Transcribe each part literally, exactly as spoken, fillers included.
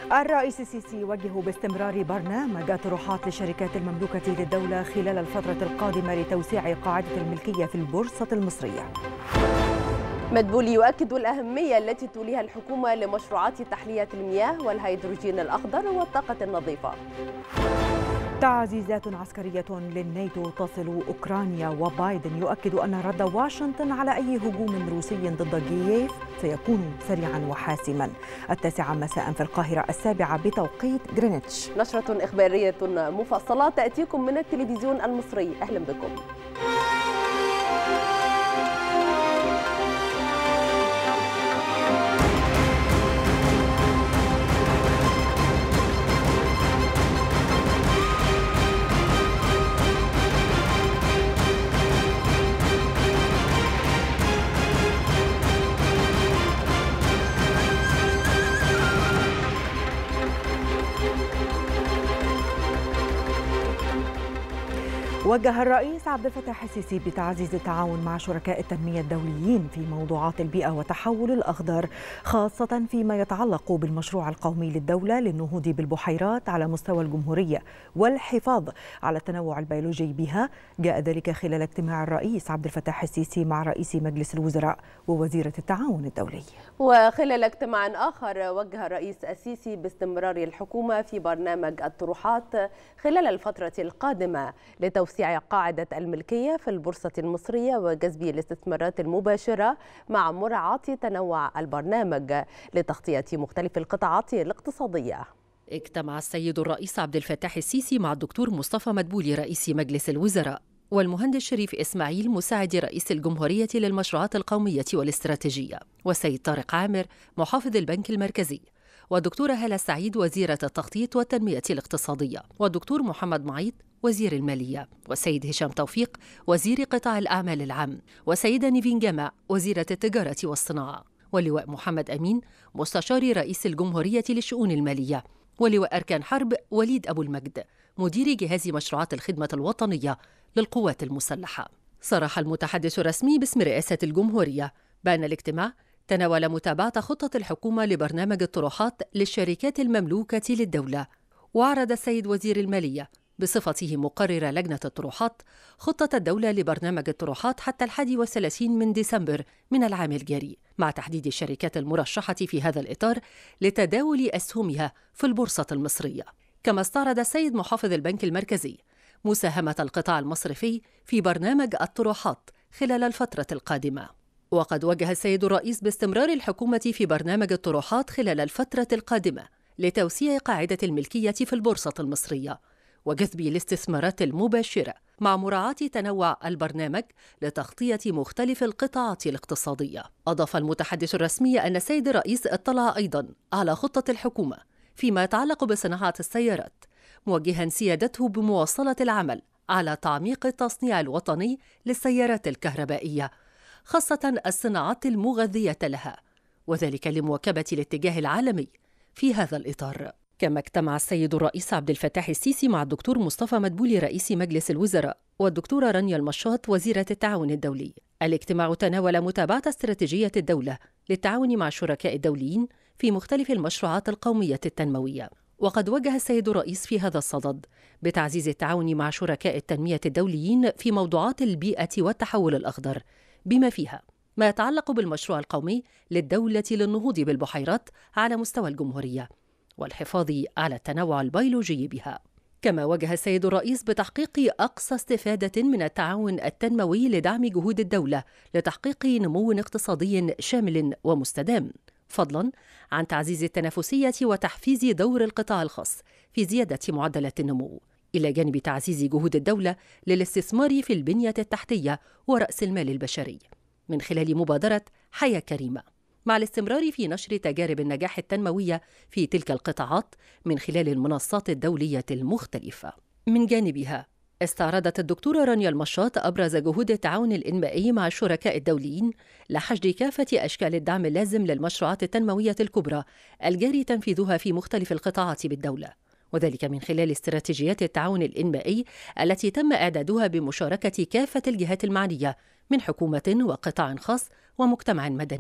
الرئيس السيسي يوجه باستمرار برنامج الطروحات للشركات المملوكة للدولة خلال الفترة القادمة لتوسيع قاعدة الملكية في البورصة المصرية. مدبولي يؤكد الأهمية التي توليها الحكومة لمشروعات تحلية المياه والهيدروجين الأخضر والطاقة النظيفة. تعزيزات عسكرية للناتو تصل أوكرانيا، وبايدن يؤكد أن رد واشنطن على أي هجوم روسي ضد كييف سيكون سريعا وحاسما. التاسعة مساء في القاهرة، السابعة بتوقيت غرينتش. نشرة إخبارية مفصلة تأتيكم من التلفزيون المصري، أهلا بكم. وجه الرئيس عبد الفتاح السيسي بتعزيز التعاون مع شركاء التنمية الدوليين في موضوعات البيئة وتحول الأخضر، خاصة فيما يتعلق بالمشروع القومي للدولة للنهوض بالبحيرات على مستوى الجمهورية والحفاظ على التنوع البيولوجي بها. جاء ذلك خلال اجتماع الرئيس عبد الفتاح السيسي مع رئيس مجلس الوزراء ووزيرة التعاون الدولي. وخلال اجتماع آخر، وجه الرئيس السيسي باستمرار الحكومة في برنامج الطروحات خلال الفترة القادمة لتوسيع قاعدة الملكية في البورصة المصرية وجذب الاستثمارات المباشرة مع مراعاة تنوع البرنامج لتغطية مختلف القطاعات الاقتصادية. اجتمع السيد الرئيس عبد الفتاح السيسي مع الدكتور مصطفى مدبولي رئيس مجلس الوزراء والمهندس شريف إسماعيل مساعد رئيس الجمهورية للمشروعات القومية والاستراتيجية، والسيد طارق عامر محافظ البنك المركزي، والدكتورة هالة سعيد وزيرة التخطيط والتنمية الاقتصادية، والدكتور محمد معيط وزير المالية، والسيد هشام توفيق وزير قطاع الأعمال العام، والسيدة نيفين جامع وزيرة التجارة والصناعة، واللواء محمد أمين مستشار رئيس الجمهورية للشؤون المالية، ولواء أركان حرب وليد أبو المجد مدير جهاز مشروعات الخدمة الوطنية للقوات المسلحة. صرح المتحدث الرسمي باسم رئاسة الجمهورية بأن الاجتماع تناول متابعة خطة الحكومة لبرنامج الطروحات للشركات المملوكة للدولة. وعرض السيد وزير المالية بصفته مقرر لجنة الطروحات خطة الدولة لبرنامج الطروحات حتى الحادي والثلاثين من ديسمبر من العام الجاري، مع تحديد الشركات المرشحة في هذا الإطار لتداول أسهمها في البورصة المصرية. كما استعرض السيد محافظ البنك المركزي مساهمة القطاع المصرفي في برنامج الطروحات خلال الفترة القادمة. وقد وجه السيد الرئيس باستمرار الحكومة في برنامج الطروحات خلال الفترة القادمة لتوسيع قاعدة الملكية في البورصة المصرية وجذب الاستثمارات المباشرة مع مراعاة تنوع البرنامج لتغطية مختلف القطاعات الاقتصادية. أضاف المتحدث الرسمي أن السيد الرئيس اطلع أيضاً على خطة الحكومة فيما يتعلق بصناعة السيارات، موجهاً سيادته بمواصلة العمل على تعميق التصنيع الوطني للسيارات الكهربائية، خاصة الصناعات المغذية لها، وذلك لمواكبة الاتجاه العالمي في هذا الإطار. كما اجتمع السيد الرئيس عبد الفتاح السيسي مع الدكتور مصطفى مدبولي رئيس مجلس الوزراء والدكتورة رانيا المشاط وزيرة التعاون الدولي. الاجتماع تناول متابعة استراتيجية الدولة للتعاون مع الشركاء الدوليين في مختلف المشروعات القومية التنموية. وقد وجه السيد الرئيس في هذا الصدد بتعزيز التعاون مع شركاء التنمية الدوليين في موضوعات البيئة والتحول الأخضر، بما فيها ما يتعلق بالمشروع القومي للدولة للنهوض بالبحيرات على مستوى الجمهورية والحفاظ على التنوع البيولوجي بها. كما وجه السيد الرئيس بتحقيق أقصى استفادة من التعاون التنموي لدعم جهود الدولة لتحقيق نمو اقتصادي شامل ومستدام، فضلاً عن تعزيز التنافسية وتحفيز دور القطاع الخاص في زيادة معدلات النمو، إلى جانب تعزيز جهود الدولة للاستثمار في البنية التحتية ورأس المال البشري من خلال مبادرة حياة كريمة، مع الاستمرار في نشر تجارب النجاح التنموية في تلك القطاعات من خلال المنصات الدولية المختلفة. من جانبها استعرضت الدكتورة رانيا المشاط أبرز جهود التعاون الإنمائي مع الشركاء الدوليين لحشد كافة أشكال الدعم اللازم للمشروعات التنموية الكبرى الجاري تنفيذها في مختلف القطاعات بالدولة، وذلك من خلال استراتيجيات التعاون الإنمائي التي تم إعدادها بمشاركة كافة الجهات المعنية من حكومة وقطاع خاص ومجتمع مدني،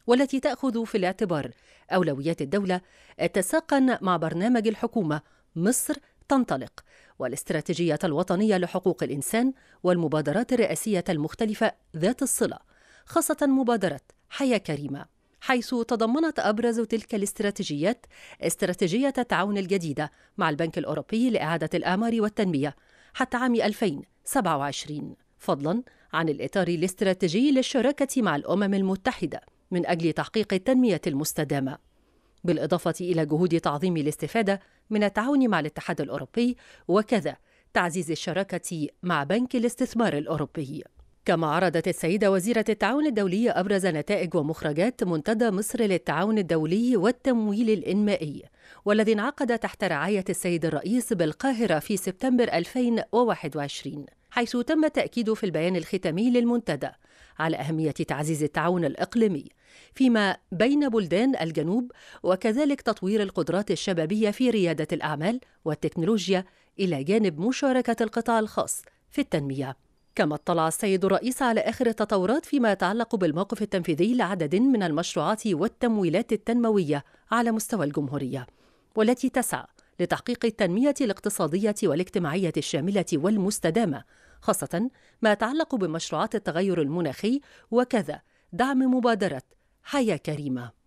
والتي تأخذ في الاعتبار أولويات الدولة اتساقا مع برنامج الحكومة مصر تنطلق والاستراتيجية الوطنية لحقوق الإنسان والمبادرات الرئاسية المختلفة ذات الصلة، خاصة مبادرة حياة كريمة، حيث تضمنت أبرز تلك الاستراتيجيات استراتيجية التعاون الجديدة مع البنك الأوروبي لإعادة الأعمار والتنمية حتى عام ألفين وسبعة وعشرين، فضلاً عن الإطار الاستراتيجي للشراكة مع الأمم المتحدة من أجل تحقيق التنمية المستدامة، بالإضافة إلى جهود تعظيم الاستفادة من التعاون مع الاتحاد الأوروبي وكذا تعزيز الشراكة مع بنك الاستثمار الأوروبي. كما عرضت السيدة وزيرة التعاون الدولي أبرز نتائج ومخرجات منتدى مصر للتعاون الدولي والتمويل الإنمائي، والذي انعقد تحت رعاية السيد الرئيس بالقاهرة في سبتمبر ألفين وواحد وعشرين، حيث تم تأكيد في البيان الختامي للمنتدى على أهمية تعزيز التعاون الإقليمي فيما بين بلدان الجنوب، وكذلك تطوير القدرات الشبابية في ريادة الأعمال والتكنولوجيا إلى جانب مشاركة القطاع الخاص في التنمية. كما اطلع السيد الرئيس على آخر التطورات فيما يتعلق بالموقف التنفيذي لعدد من المشروعات والتمويلات التنموية على مستوى الجمهورية، والتي تسعى لتحقيق التنمية الاقتصادية والاجتماعية الشاملة والمستدامة، خاصة ما يتعلق بمشروعات التغير المناخي وكذا دعم مبادرة حياة كريمة.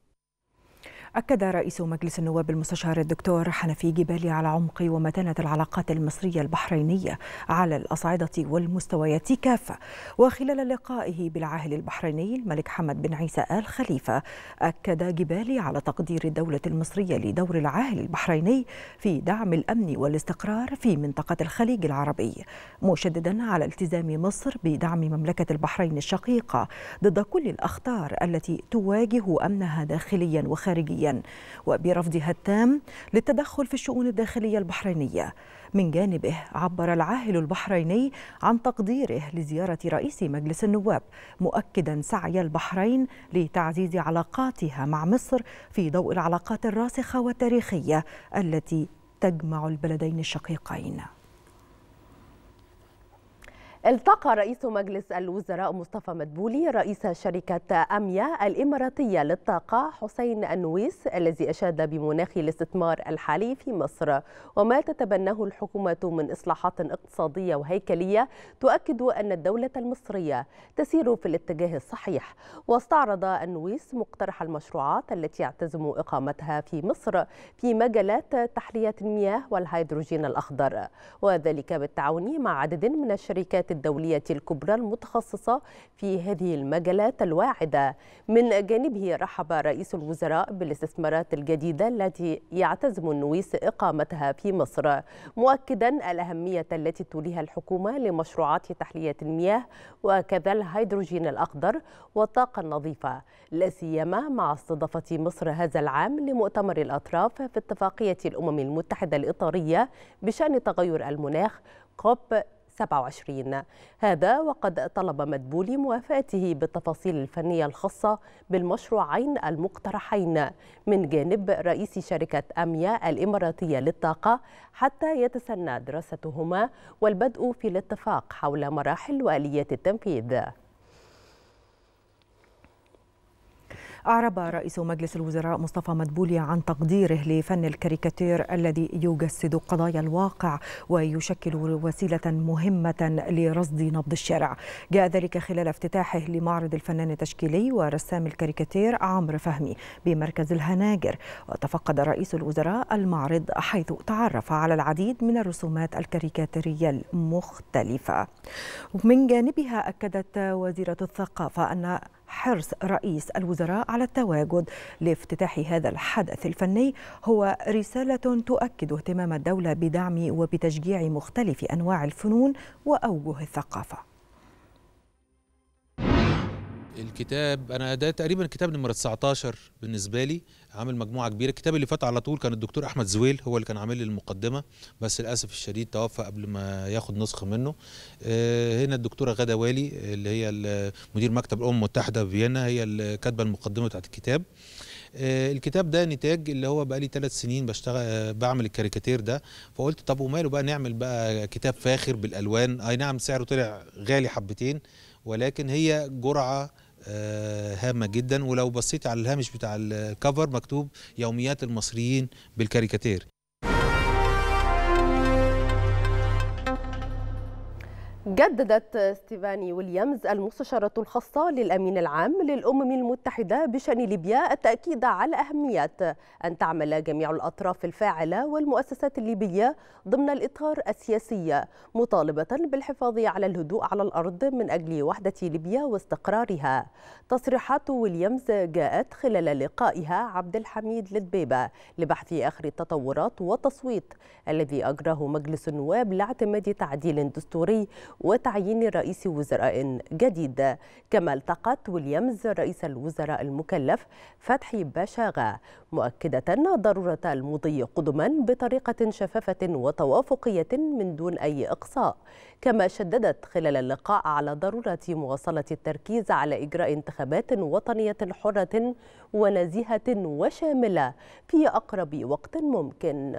أكد رئيس مجلس النواب المستشار الدكتور حنفي جبالي على عمق ومتانة العلاقات المصرية البحرينية على الأصعدة والمستويات كافة. وخلال لقائه بالعاهل البحريني الملك حمد بن عيسى آل خليفة، أكد جبالي على تقدير الدولة المصرية لدور العاهل البحريني في دعم الأمن والاستقرار في منطقة الخليج العربي، مشددا على التزام مصر بدعم مملكة البحرين الشقيقة ضد كل الأخطار التي تواجه أمنها داخليا وخارجيا، وبرفضها التام للتدخل في الشؤون الداخلية البحرينية. من جانبه عبر العاهل البحريني عن تقديره لزيارة رئيس مجلس النواب، مؤكدا سعي البحرين لتعزيز علاقاتها مع مصر في ضوء العلاقات الراسخة والتاريخية التي تجمع البلدين الشقيقين. التقى رئيس مجلس الوزراء مصطفى مدبولي رئيس شركة أميا الإماراتية للطاقة حسين النويس، الذي أشاد بمناخ الاستثمار الحالي في مصر وما تتبناه الحكومة من إصلاحات اقتصادية وهيكلية تؤكد أن الدولة المصرية تسير في الاتجاه الصحيح. واستعرض النويس مقترح المشروعات التي يعتزم إقامتها في مصر في مجالات تحلية المياه والهيدروجين الأخضر، وذلك بالتعاون مع عدد من الشركات الدولية الكبرى المتخصصة في هذه المجالات الواعدة. من جانبه رحب رئيس الوزراء بالاستثمارات الجديدة التي يعتزم النويس إقامتها في مصر، مؤكدا الأهمية التي توليها الحكومة لمشروعات تحلية المياه وكذا الهيدروجين الأخضر والطاقة النظيفة، لا سيما مع استضافة مصر هذا العام لمؤتمر الأطراف في اتفاقية الأمم المتحدة الإطارية بشأن تغير المناخ كوب سبعة وعشرين. هذا وقد طلب مدبولي موافاته بالتفاصيل الفنية الخاصة بالمشروعين المقترحين من جانب رئيس شركة أميا الإماراتية للطاقة حتى يتسنى دراستهما والبدء في الاتفاق حول مراحل وآليات التنفيذ. أعرب رئيس مجلس الوزراء مصطفى مدبولي عن تقديره لفن الكاريكاتير الذي يجسد قضايا الواقع ويشكل وسيلة مهمة لرصد نبض الشارع. جاء ذلك خلال افتتاحه لمعرض الفنان التشكيلي ورسام الكاريكاتير عمرو فهمي بمركز الهناجر. وتفقد رئيس الوزراء المعرض حيث تعرف على العديد من الرسومات الكاريكاتيرية المختلفة. ومن جانبها أكدت وزيرة الثقافة أن حرص رئيس الوزراء على التواجد لافتتاح هذا الحدث الفني هو رسالة تؤكد اهتمام الدولة بدعم وبتشجيع مختلف أنواع الفنون وأوجه الثقافة. الكتاب انا ده تقريبا كتاب نمره تسعتاشر بالنسبه لي، عامل مجموعه كبيره. الكتاب اللي فات على طول كان الدكتور احمد زويل هو اللي كان عامل لي المقدمه، بس للاسف الشديد توفى قبل ما ياخد نسخ منه. هنا الدكتوره غاده والي اللي هي مدير مكتب الامم المتحده في فيينا هي اللي كاتبه المقدمه بتاعت الكتاب. الكتاب ده نتاج اللي هو بقى لي ثلاث سنين بشتغل بعمل الكاريكاتير ده، فقلت طب وماله بقى نعمل بقى كتاب فاخر بالالوان. اي نعم سعره طلع غالي حبتين، ولكن هي جرعه هامة جدا. ولو بصيت على الهامش بتاع الكفر مكتوب يوميات المصريين بالكاريكاتير. جددت ستيفاني ويليامز المستشارة الخاصة للأمين العام للأمم المتحدة بشأن ليبيا التأكيد على أهمية أن تعمل جميع الأطراف الفاعلة والمؤسسات الليبية ضمن الإطار السياسي، مطالبة بالحفاظ على الهدوء على الأرض من أجل وحدة ليبيا واستقرارها. تصريحات ويليامز جاءت خلال لقائها عبد الحميد لدبيبة لبحث آخر التطورات والتصويت الذي أجراه مجلس النواب لاعتماد تعديل دستوري وتعيين رئيس وزراء جديد. كما التقت ويليامز رئيس الوزراء المكلف فتحي باشاغا، مؤكدة ضرورة المضي قدما بطريقة شفافة وتوافقية من دون أي إقصاء. كما شددت خلال اللقاء على ضرورة مواصلة التركيز على إجراء انتخابات وطنية حرة ونزيهة وشاملة في أقرب وقت ممكن.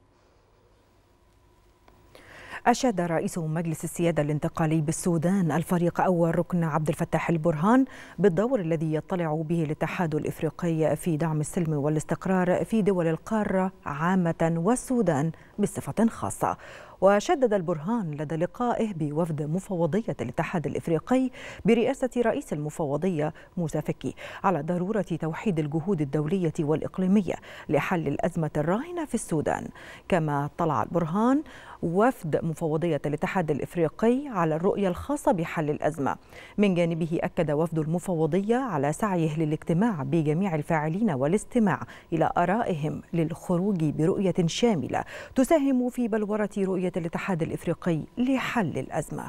أشاد رئيس مجلس السيادة الانتقالي بالسودان الفريق أول ركن عبد الفتاح البرهان بالدور الذي يطلع به الاتحاد الإفريقي في دعم السلم والاستقرار في دول القارة عامة والسودان بصفة خاصة. وشدد البرهان لدى لقائه بوفد مفوضية الاتحاد الإفريقي برئاسة رئيس المفوضية موسى فكي على ضرورة توحيد الجهود الدولية والإقليمية لحل الأزمة الراهنة في السودان. كما طلع البرهان وفد مفوضية الاتحاد الإفريقي على الرؤية الخاصة بحل الأزمة. من جانبه أكد وفد المفوضية على سعيه للاجتماع بجميع الفاعلين والاستماع إلى آرائهم للخروج برؤية شاملة تساهم في بلورة رؤية الاتحاد الإفريقي لحل الأزمة.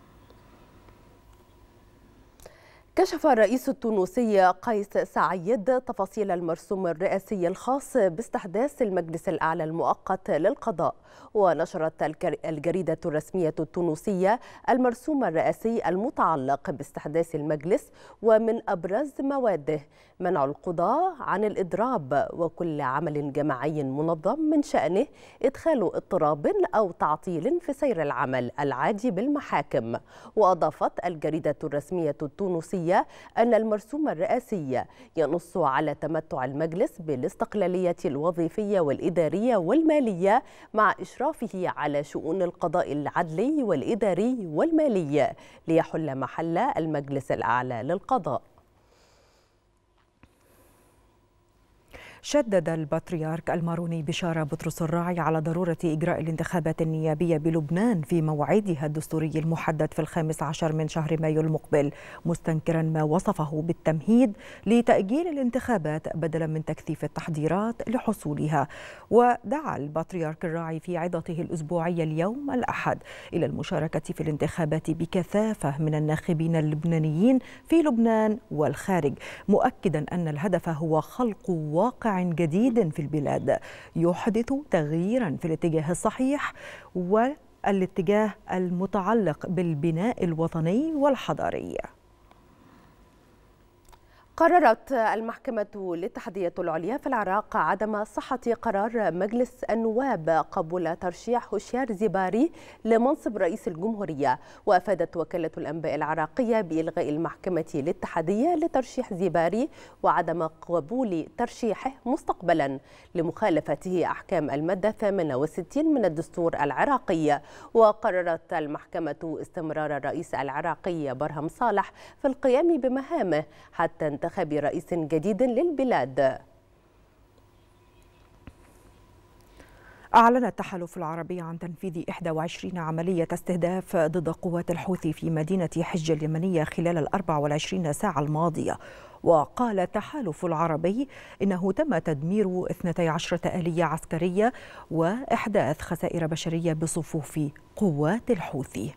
كشف الرئيس التونسي قيس سعيد تفاصيل المرسوم الرئاسي الخاص باستحداث المجلس الأعلى المؤقت للقضاء. ونشرت الجريدة الرسمية التونسية المرسوم الرئاسي المتعلق باستحداث المجلس، ومن أبرز مواده منع القضاء عن الإضراب وكل عمل جماعي منظم من شأنه إدخال اضطراب أو تعطيل في سير العمل العادي بالمحاكم. وأضافت الجريدة الرسمية التونسية أن المرسوم الرئاسي ينص على تمتع المجلس بالاستقلالية الوظيفية والإدارية والمالية مع إشرافه على شؤون القضاء العدلي والإداري والمالي ليحل محل المجلس الأعلى للقضاء. شدد البطريرك الماروني بشارة بطرس الراعي على ضرورة إجراء الانتخابات النيابية بلبنان في موعدها الدستوري المحدد في الخامس عشر من شهر مايو المقبل، مستنكرا ما وصفه بالتمهيد لتأجيل الانتخابات بدلا من تكثيف التحضيرات لحصولها. ودعا البطريرك الراعي في عظته الأسبوعية اليوم الأحد إلى المشاركة في الانتخابات بكثافة من الناخبين اللبنانيين في لبنان والخارج، مؤكدا أن الهدف هو خلق واقع جديد في البلاد يحدث تغييرا في الاتجاه الصحيح والاتجاه المتعلق بالبناء الوطني والحضاري. قررت المحكمة الاتحادية العليا في العراق عدم صحة قرار مجلس النواب قبول ترشيح هشيار زباري لمنصب رئيس الجمهورية. وأفادت وكالة الأنباء العراقية بإلغاء المحكمة الاتحادية لترشيح زباري وعدم قبول ترشيحه مستقبلا لمخالفته أحكام المادة ثمانية وستين من الدستور العراقي. وقررت المحكمة استمرار الرئيس العراقي برهم صالح في القيام بمهامه حتى انتخاب رئيس جديد للبلاد. أعلن التحالف العربي عن تنفيذ إحدى وعشرين عملية استهداف ضد قوات الحوثي في مدينة حجة اليمنية خلال الأربع والعشرين ساعة الماضية. وقال التحالف العربي إنه تم تدمير اثنتي عشرة آلية عسكرية وإحداث خسائر بشرية بصفوف قوات الحوثي.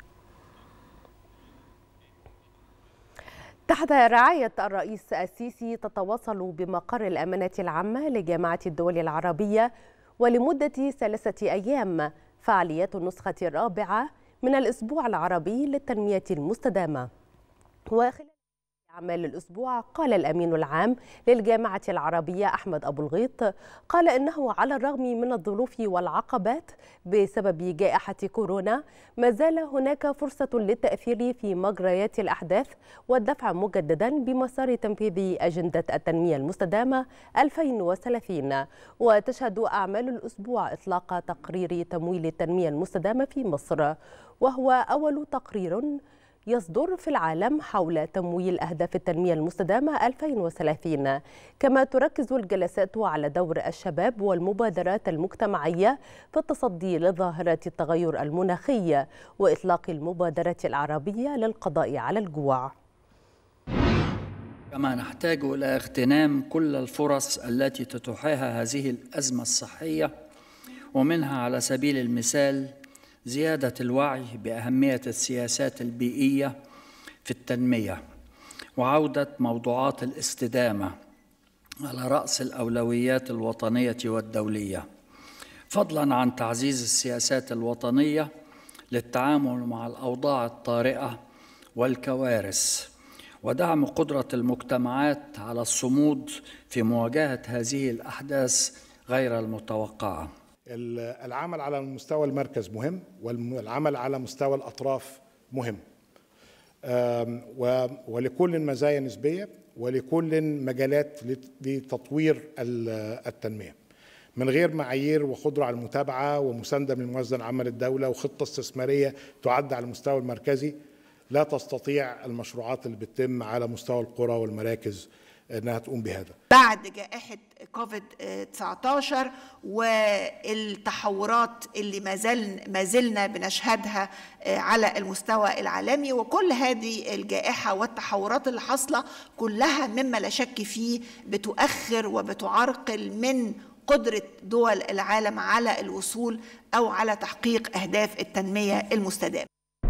تحت رعاية الرئيس السيسي تتواصل بمقر الأمانة العامة لجامعة الدول العربية ولمدة ثلاثة أيام فعاليات النسخة الرابعة من الأسبوع العربي للتنمية المستدامة. وخلال أعمال الأسبوع قال الأمين العام للجامعة العربية أحمد أبو الغيط قال إنه على الرغم من الظروف والعقبات بسبب جائحة كورونا ما زال هناك فرصة للتأثير في مجريات الأحداث والدفع مجددا بمسار تنفيذ أجندة التنمية المستدامة ألفين وثلاثين. وتشهد أعمال الأسبوع إطلاق تقرير تمويل التنمية المستدامة في مصر، وهو أول تقرير يصدر في العالم حول تمويل أهداف التنمية المستدامة ألفين وثلاثين. كما تركز الجلسات على دور الشباب والمبادرات المجتمعية في التصدي لظاهرة التغير المناخي وإطلاق المبادرة العربية للقضاء على الجوع. كما نحتاج إلى اغتنام كل الفرص التي تتيحها هذه الأزمة الصحية، ومنها على سبيل المثال زيادة الوعي بأهمية السياسات البيئية في التنمية وعودة موضوعات الاستدامة على رأس الأولويات الوطنية والدولية، فضلاً عن تعزيز السياسات الوطنية للتعامل مع الأوضاع الطارئة والكوارث، ودعم قدرة المجتمعات على الصمود في مواجهة هذه الأحداث غير المتوقعة. العمل على مستوى المركز مهم، والعمل على مستوى الأطراف مهم، ولكل مزايا نسبية ولكل مجالات لتطوير التنمية. من غير معايير وقدرة على المتابعة ومساندة من الموازنة العامة للدولة وخطة استثمارية تعد على المستوى المركزي لا تستطيع المشروعات اللي بتتم على مستوى القرى والمراكز انها تقوم بهذا. بعد جائحة كوفيد تسعة عشر والتحورات اللي ما زلنا ما زلنا بنشهدها على المستوى العالمي، وكل هذه الجائحة والتحورات اللي حاصلة كلها مما لا شك فيه بتؤخر وبتعرقل من قدرة دول العالم على الوصول أو على تحقيق أهداف التنمية المستدامة.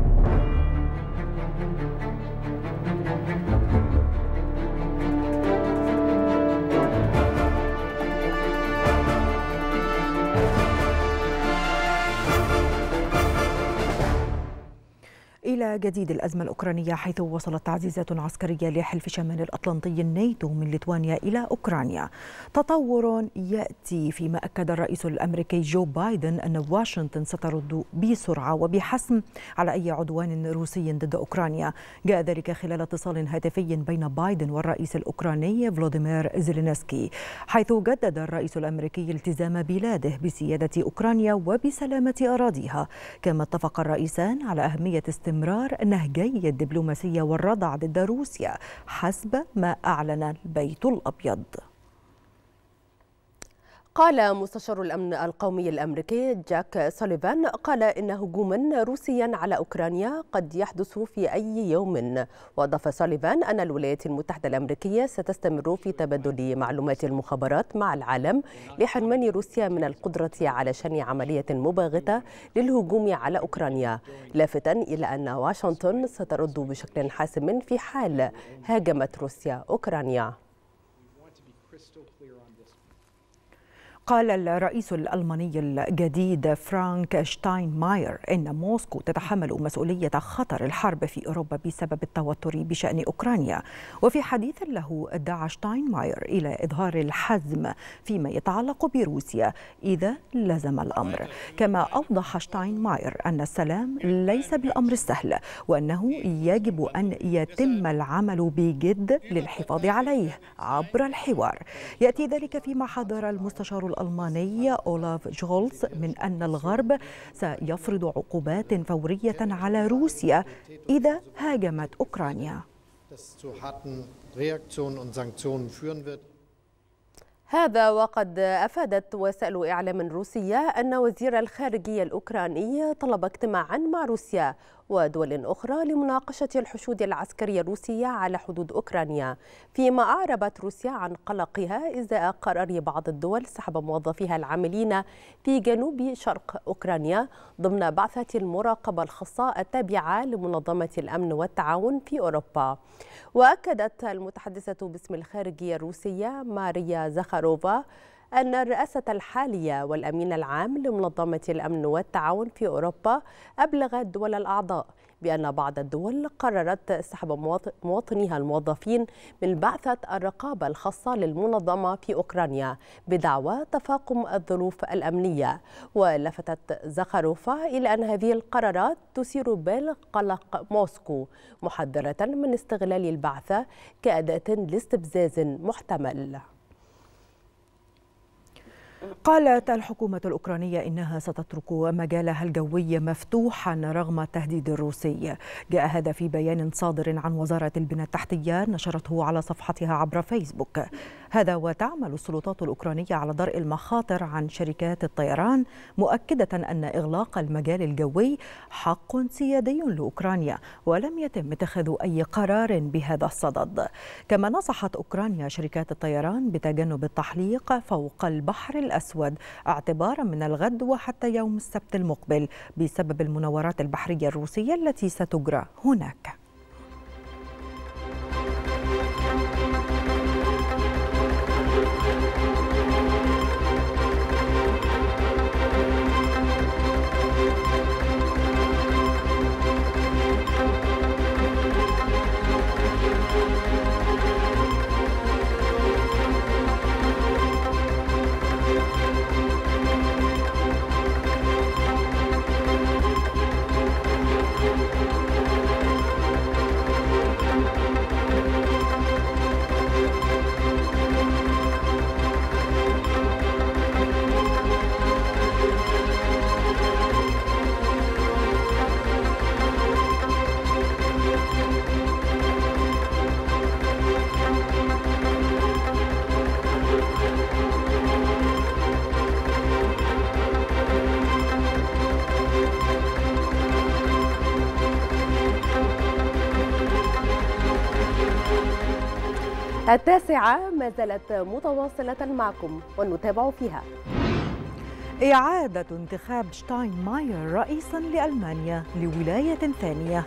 إلى جديد الأزمة الأوكرانية، حيث وصلت تعزيزات عسكرية لحلف شمال الأطلنطي الناتو من ليتوانيا إلى أوكرانيا. تطور يأتي فيما أكد الرئيس الأمريكي جو بايدن أن واشنطن سترد بسرعة وبحسم على أي عدوان روسي ضد أوكرانيا. جاء ذلك خلال اتصال هاتفي بين بايدن والرئيس الأوكراني فلوديمير زيلينسكي، حيث جدد الرئيس الأمريكي التزام بلاده بسيادة أوكرانيا وبسلامة أراضيها. كما اتفق الرئيسان على أهمية استمرار نهجي الدبلوماسية والردع ضد روسيا حسب ما أعلن البيت الأبيض. قال مستشار الأمن القومي الأمريكي جاك سوليفان قال إن هجوما روسيا على أوكرانيا قد يحدث في أي يوم. وأضاف سوليفان أن الولايات المتحدة الأمريكية ستستمر في تبادل معلومات المخابرات مع العالم لحرمان روسيا من القدرة على شن عملية مباغتة للهجوم على أوكرانيا، لافتا إلى أن واشنطن سترد بشكل حاسم في حال هاجمت روسيا أوكرانيا. قال الرئيس الألماني الجديد فرانك شتاينماير إن موسكو تتحمل مسؤولية خطر الحرب في أوروبا بسبب التوتر بشأن أوكرانيا. وفي حديث له دعا شتاينماير إلى إظهار الحزم فيما يتعلق بروسيا إذا لزم الأمر. كما أوضح شتاينماير أن السلام ليس بالأمر السهل، وأنه يجب أن يتم العمل بجد للحفاظ عليه عبر الحوار. يأتي ذلك فيما حذر المستشار الألماني أولاف شولز من أن الغرب سيفرض عقوبات فورية على روسيا إذا هاجمت أوكرانيا. هذا وقد أفادت وسائل إعلام روسية أن وزير الخارجية الأوكراني طلب اجتماعا مع روسيا ودول أخرى لمناقشة الحشود العسكرية الروسية على حدود أوكرانيا، فيما أعربت روسيا عن قلقها إزاء قرار بعض الدول سحب موظفيها العاملين في جنوب شرق أوكرانيا ضمن بعثة المراقبة الخاصة التابعة لمنظمة الأمن والتعاون في أوروبا. وأكدت المتحدثة باسم الخارجية الروسية ماريا زخاروفا أن الرئاسة الحالية والأمين العام لمنظمة الأمن والتعاون في أوروبا أبلغ الدول الأعضاء بأن بعض الدول قررت سحب مواطنيها الموظفين من بعثة الرقابة الخاصة للمنظمة في أوكرانيا بدعوى تفاقم الظروف الأمنية. ولفتت زخاروفا إلى أن هذه القرارات تثير بال قلق موسكو، محذرة من استغلال البعثة كأداة لاستفزاز محتمل. قالت الحكومة الأوكرانية إنها ستترك مجالها الجوي مفتوحا رغم التهديد الروسي. جاء هذا في بيان صادر عن وزارة البنى التحتية نشرته على صفحتها عبر فيسبوك. هذا وتعمل السلطات الأوكرانية على درء المخاطر عن شركات الطيران، مؤكدة أن إغلاق المجال الجوي حق سيادي لأوكرانيا ولم يتم اتخاذ أي قرار بهذا الصدد. كما نصحت أوكرانيا شركات الطيران بتجنب التحليق فوق البحر الأسود اعتبارا من الغد وحتى يوم السبت المقبل بسبب المناورات البحرية الروسية التي ستجرى هناك. التاسعة ما زالت متواصلة معكم ونتابع فيها إعادة انتخاب شتاينماير رئيسا لألمانيا لولاية ثانية.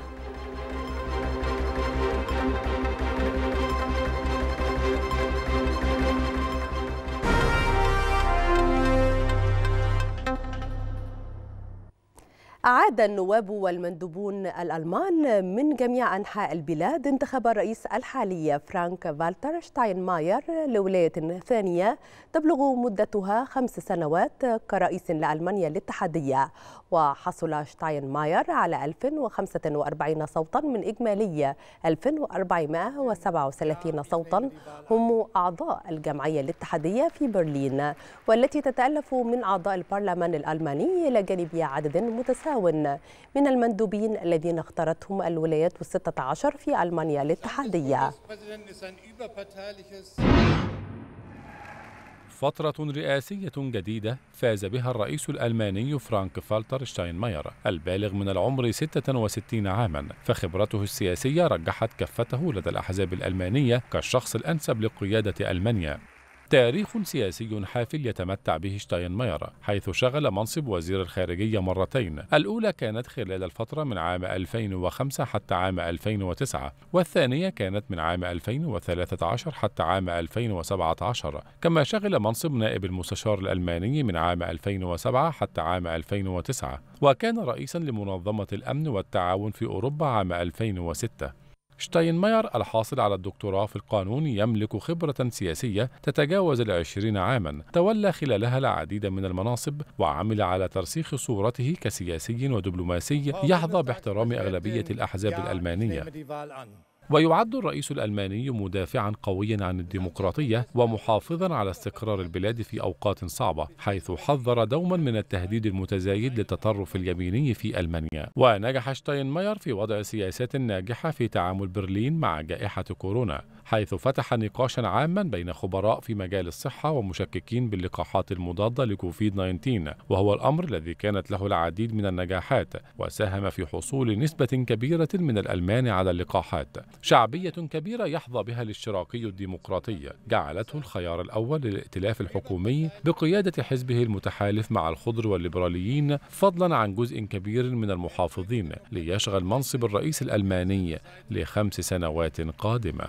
أعاد النواب والمندوبون الألمان من جميع أنحاء البلاد انتخاب الرئيس الحالي فرانك فالتر شتاينماير لولاية ثانية تبلغ مدتها خمس سنوات كرئيس لألمانيا الاتحادية. وحصل شتاينماير على ألف وخمسة وأربعين صوتا من إجمالي ألف وأربعمائة وسبعة وثلاثين صوتا هم أعضاء الجمعية الاتحادية في برلين، والتي تتألف من أعضاء البرلمان الألماني إلى جانب عدد متساوي من المندوبين الذين اختارتهم الولايات الستة عشر في ألمانيا الاتحادية. فترة رئاسية جديدة فاز بها الرئيس الألماني فرانك فالتر شتاينماير البالغ من العمر ستة وستين عاما، فخبرته السياسية رجحت كفته لدى الأحزاب الألمانية كالشخص الأنسب لقيادة ألمانيا. تاريخ سياسي حافل يتمتع به شتاينماير، حيث شغل منصب وزير الخارجية مرتين، الأولى كانت خلال الفترة من عام ألفين وخمسة حتى عام ألفين وتسعة، والثانية كانت من عام ألفين وثلاثة عشر حتى عام ألفين وسبعة عشر. كما شغل منصب نائب المستشار الألماني من عام ألفين وسبعة حتى عام ألفين وتسعة، وكان رئيسا لمنظمة الأمن والتعاون في أوروبا عام ألفين وستة. شتاينماير الحاصل على الدكتوراه في القانون يملك خبرة سياسية تتجاوز العشرين عاما، تولى خلالها العديد من المناصب وعمل على ترسيخ صورته كسياسي ودبلوماسي يحظى باحترام أغلبية الأحزاب الألمانية. ويعد الرئيس الألماني مدافعا قويا عن الديمقراطية ومحافظا على استقرار البلاد في أوقات صعبة، حيث حذر دوما من التهديد المتزايد للتطرف اليميني في ألمانيا. ونجح شتاينماير في وضع سياسات ناجحة في تعامل برلين مع جائحة كورونا، حيث فتح نقاشا عاما بين خبراء في مجال الصحة ومشككين باللقاحات المضادة لكوفيد تسعة عشر، وهو الأمر الذي كانت له العديد من النجاحات، وساهم في حصول نسبة كبيرة من الألمان على اللقاحات. شعبية كبيرة يحظى بها الاشتراكي الديمقراطي جعلته الخيار الأول للائتلاف الحكومي بقيادة حزبه المتحالف مع الخضر والليبراليين، فضلا عن جزء كبير من المحافظين، ليشغل منصب الرئيس الألماني لخمس سنوات قادمة.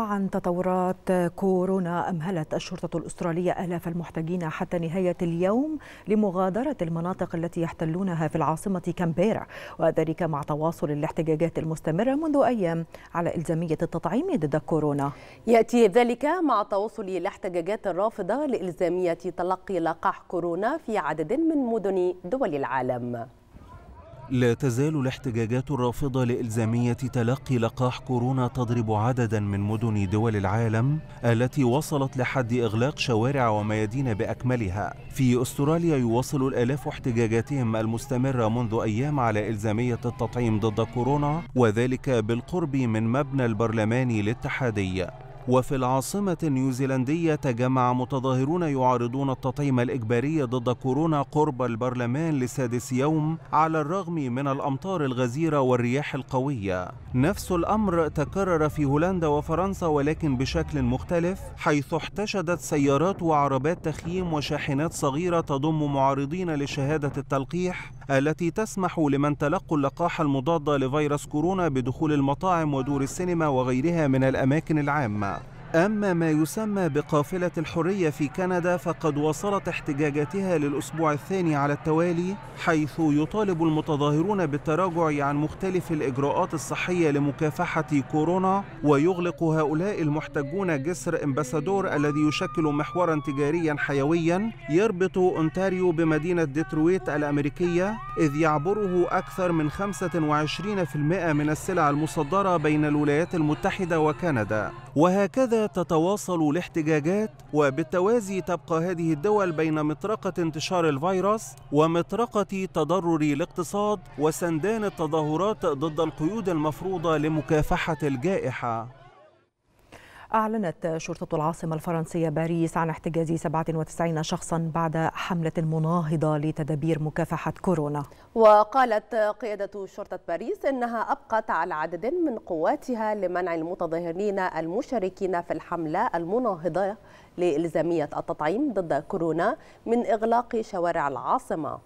عن تطورات كورونا، أمهلت الشرطة الأسترالية آلاف المحتجين حتى نهاية اليوم لمغادرة المناطق التي يحتلونها في العاصمة كامبيرا، وذلك مع تواصل الاحتجاجات المستمرة منذ أيام على إلزامية التطعيم ضد كورونا. يأتي ذلك مع تواصل الاحتجاجات الرافضة لإلزامية تلقي لقاح كورونا في عدد من مدن دول العالم. لا تزال الاحتجاجات الرافضة لإلزامية تلقي لقاح كورونا تضرب عددا من مدن دول العالم التي وصلت لحد إغلاق شوارع وميادين بأكملها. في أستراليا يواصل الآلاف احتجاجاتهم المستمرة منذ أيام على إلزامية التطعيم ضد كورونا، وذلك بالقرب من مبنى البرلمان الاتحادي. وفي العاصمة النيوزيلندية تجمع متظاهرون يعارضون التطعيم الإجباري ضد كورونا قرب البرلمان لسادس يوم على الرغم من الأمطار الغزيرة والرياح القوية. نفس الأمر تكرر في هولندا وفرنسا ولكن بشكل مختلف، حيث احتشدت سيارات وعربات تخييم وشاحنات صغيرة تضم معارضين لشهادة التلقيح التي تسمح لمن تلقوا اللقاح المضاد لفيروس كورونا بدخول المطاعم ودور السينما وغيرها من الأماكن العامة. أما ما يسمى بقافلة الحرية في كندا فقد وصلت احتجاجاتها للأسبوع الثاني على التوالي، حيث يطالب المتظاهرون بالتراجع عن مختلف الإجراءات الصحية لمكافحة كورونا، ويغلق هؤلاء المحتجون جسر امباسادور الذي يشكل محورا تجاريا حيويا يربط أونتاريو بمدينة ديترويت الأمريكية، إذ يعبره أكثر من خمسة وعشرين بالمئة من السلع المصدرة بين الولايات المتحدة وكندا. وهكذا تتواصل الاحتجاجات، وبالتوازي تبقى هذه الدول بين مطرقة انتشار الفيروس ومطرقة تضرر الاقتصاد وسندان التظاهرات ضد القيود المفروضة لمكافحة الجائحة. أعلنت شرطة العاصمة الفرنسية باريس عن احتجاز سبعة وتسعين شخصا بعد حملة مناهضة لتدابير مكافحة كورونا. وقالت قيادة شرطة باريس إنها أبقت على عدد من قواتها لمنع المتظاهرين المشاركين في الحملة المناهضة لإلزامية التطعيم ضد كورونا من إغلاق شوارع العاصمة.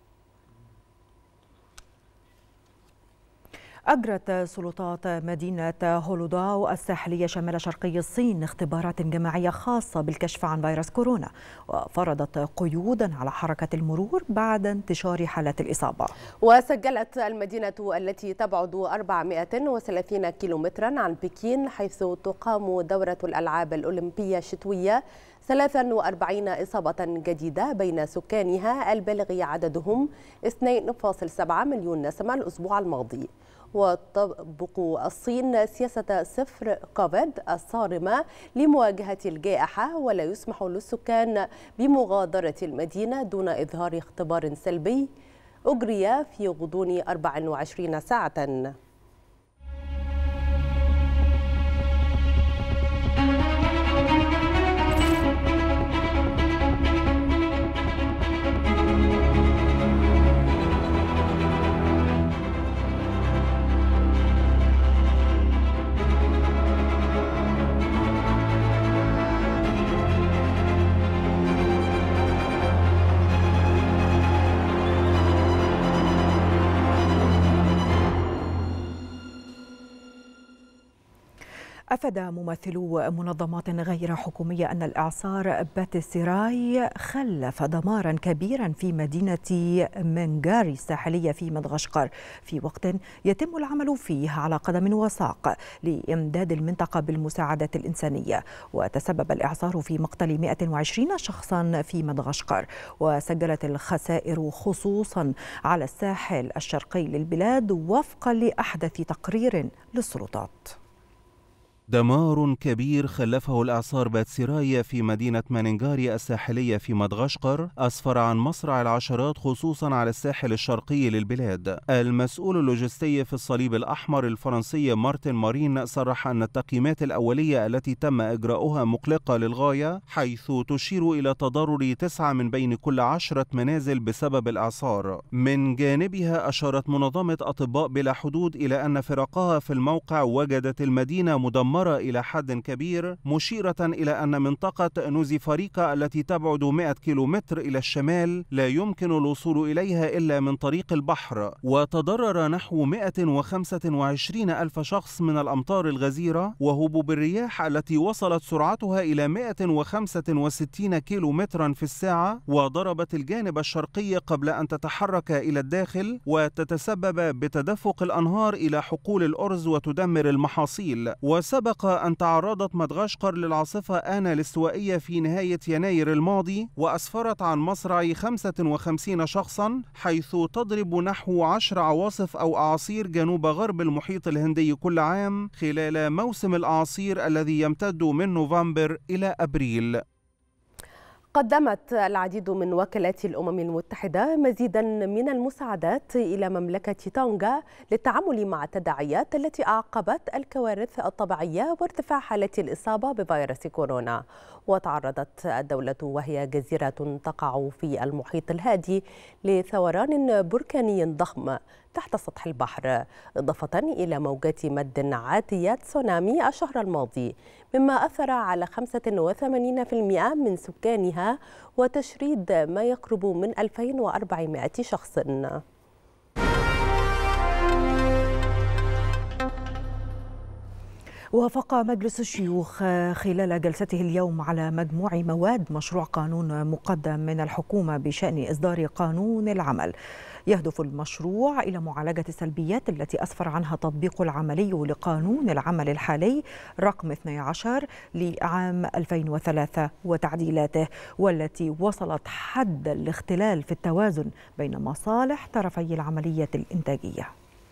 أجرت سلطات مدينة هولوداو الساحلية شمال شرقي الصين اختبارات جماعية خاصة بالكشف عن فيروس كورونا، وفرضت قيودا على حركة المرور بعد انتشار حالات الإصابة. وسجلت المدينة التي تبعد أربعمائة وثلاثين كيلومترا عن بكين حيث تقام دورة الألعاب الأولمبية الشتوية ثلاثة وأربعين إصابة جديدة بين سكانها البالغ عددهم اثنين فاصلة سبعة مليون نسمة الأسبوع الماضي. وتطبق الصين سياسة صفر كوفيد الصارمة لمواجهة الجائحة، ولا يسمح للسكان بمغادرة المدينة دون إظهار اختبار سلبي أجري في غضون أربع وعشرين ساعة. أفاد ممثلو منظمات غير حكومية أن الإعصار باتسيراي خلف دمارا كبيرا في مدينة منغاري الساحلية في مدغشقر، في وقت يتم العمل فيه على قدم وساق لإمداد المنطقة بالمساعدات الإنسانية. وتسبب الإعصار في مقتل مئة وعشرين شخصا في مدغشقر، وسجلت الخسائر خصوصا على الساحل الشرقي للبلاد وفقا لأحدث تقرير للسلطات. دمار كبير خلفه الإعصار باتسيراي في مدينة مانينغاري الساحلية في مدغشقر أسفر عن مصرع العشرات خصوصا على الساحل الشرقي للبلاد. المسؤول اللوجستي في الصليب الأحمر الفرنسي مارتن مارين صرح أن التقييمات الأولية التي تم إجراؤها مقلقة للغاية، حيث تشير إلى تضرر تسعة من بين كل عشرة منازل بسبب الإعصار. من جانبها أشارت منظمة أطباء بلا حدود إلى أن فرقها في الموقع وجدت المدينة مدمرة المهارة إلى حد كبير، مشيرة إلى أن منطقة نوزيفاريكا التي تبعد مئة كيلومتر إلى الشمال لا يمكن الوصول إليها إلا من طريق البحر. وتضرر نحو مئة وخمسة وعشرين ألف شخص من الأمطار الغزيرة وهبوب الرياح التي وصلت سرعتها إلى مئة وخمسة وستين كيلومترا في الساعة، وضربت الجانب الشرقي قبل أن تتحرك إلى الداخل وتتسبب بتدفق الأنهار إلى حقول الأرز وتدمر المحاصيل. وسبق أن تعرضت مدغشقر للعاصفة آنا الاستوائية في نهاية يناير الماضي، وأسفرت عن مصرع خمسة وخمسين شخصا، حيث تضرب نحو عشر عواصف أو أعاصير جنوب غرب المحيط الهندي كل عام خلال موسم الأعاصير الذي يمتد من نوفمبر إلى أبريل. قدمت العديد من وكالات الأمم المتحدة مزيدا من المساعدات إلى مملكة تونغا للتعامل مع التداعيات التي أعقبت الكوارث الطبيعية وارتفاع حالات الإصابة بفيروس كورونا. وتعرضت الدولة وهي جزيرة تقع في المحيط الهادي لثوران بركاني ضخم تحت سطح البحر، إضافة إلى موجات مد عاتية تسونامي الشهر الماضي، مما أثر على خمسة وثمانين بالمئة من سكانها وتشريد ما يقرب من ألفين وأربعمئة شخص. وافق مجلس الشيوخ خلال جلسته اليوم على مجموع مواد مشروع قانون مقدم من الحكومة بشأن إصدار قانون العمل. يهدف المشروع إلى معالجة السلبيات التي أسفر عنها تطبيق العملي لقانون العمل الحالي رقم اثني عشر لعام ألفين وثلاثة وتعديلاته، والتي وصلت حد الاختلال في التوازن بين مصالح طرفي العملية الإنتاجية.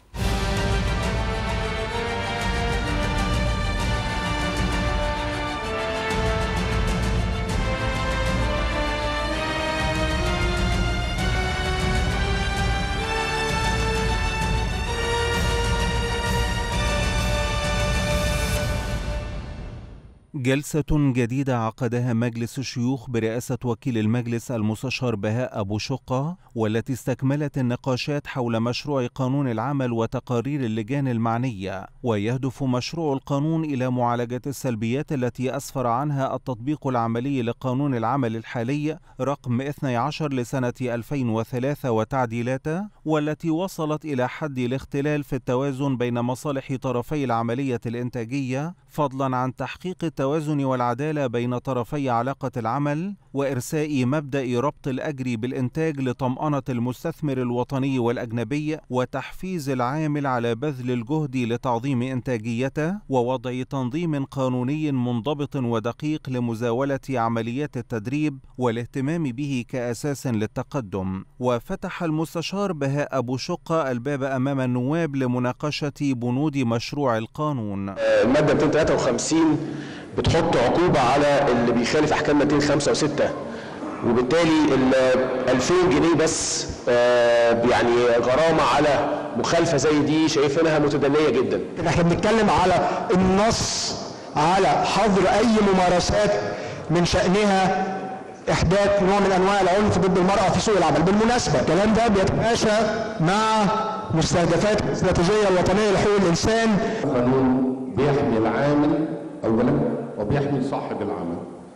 جلسة جديدة عقدها مجلس الشيوخ برئاسة وكيل المجلس المستشار بهاء أبو شقة، والتي استكملت النقاشات حول مشروع قانون العمل وتقارير اللجان المعنية. ويهدف مشروع القانون إلى معالجة السلبيات التي أسفر عنها التطبيق العملي لقانون العمل الحالي رقم اثني عشر لسنة ألفين وثلاثة وتعديلاته، والتي وصلت إلى حد الاختلال في التوازن بين مصالح طرفي العملية الإنتاجية، فضلا عن تحقيق التوازن والعدالة بين طرفي علاقة العمل، وإرساء مبدأ ربط الأجر بالإنتاج لطمأنة المستثمر الوطني والأجنبي، وتحفيز العامل على بذل الجهد لتعظيم إنتاجيته، ووضع تنظيم قانوني منضبط ودقيق لمزاولة عمليات التدريب والاهتمام به كأساس للتقدم. وفتح المستشار بهاء أبو شقة الباب أمام النواب لمناقشة بنود مشروع القانون. المادة مئتين وثلاثة وخمسين بتحط عقوبة على اللي بيخالف أحكام مئتين وخمسة وستة، وبالتالي ال ألفين جنيه بس يعني غرامة على مخالفة زي دي شايفينها متدنية جدا. احنا بنتكلم على النص على حظر أي ممارسات من شأنها إحداث نوع من أنواع العنف ضد المرأة في سوق العمل. بالمناسبة الكلام ده بيتماشى مع مستهدفات الاستراتيجية الوطنية لحقوق الإنسان. قانون بيحمي العامل أولا وبيحمي صاحب العمل،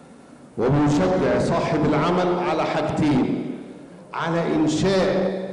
وبيشجع صاحب العمل على حاجتين: على إنشاء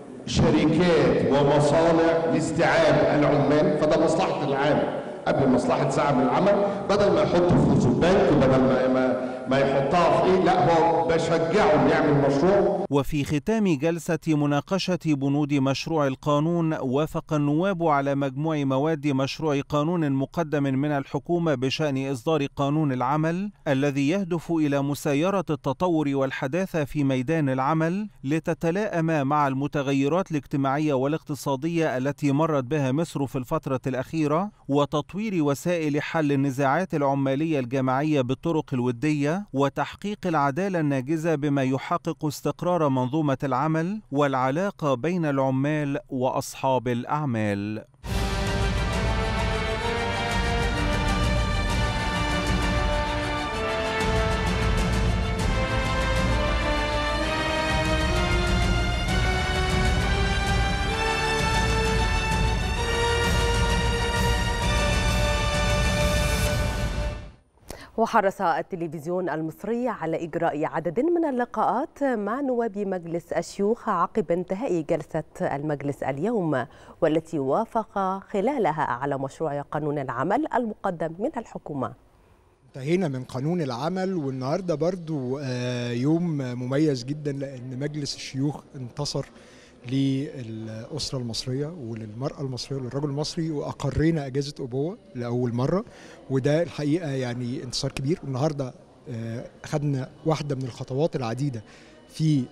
شركات ومصانع لاستيعاب العمال، فده مصلحة العامل قبل مصلحة صاحب العمل، بدل ما يحط فلوسه في بنك وبدل ما ما, ما يحطها في ايه، لا هو بشجعه انه يعمل مشروع. وفي ختام جلسة مناقشة بنود مشروع القانون، وافق النواب على مجموع مواد مشروع قانون مقدم من الحكومة بشأن إصدار قانون العمل، الذي يهدف إلى مسايرة التطور والحداثة في ميدان العمل لتتلائم مع المتغيرات الاجتماعية والاقتصادية التي مرت بها مصر في الفترة الأخيرة، وتطوير وسائل حل النزاعات العمالية الجماعية بالطرق الودية، وتحقيق العدالة الناجزة بما يحقق استقرار منظومة العمل والعلاقة بين العمال وأصحاب الأعمال. وحرص التلفزيون المصري على إجراء عدد من اللقاءات مع نواب مجلس الشيوخ عقب انتهاء جلسة المجلس اليوم، والتي وافق خلالها على مشروع قانون العمل المقدم من الحكومة. انتهينا من قانون العمل، والنهارده برضو يوم مميز جدا لأن مجلس الشيوخ انتصر للأسرة المصرية وللمرأة المصرية وللرجل المصري، وأقرينا أجازة أبوة لأول مرة، وده الحقيقة يعني انتصار كبير. النهاردة أخذنا واحدة من الخطوات العديدة في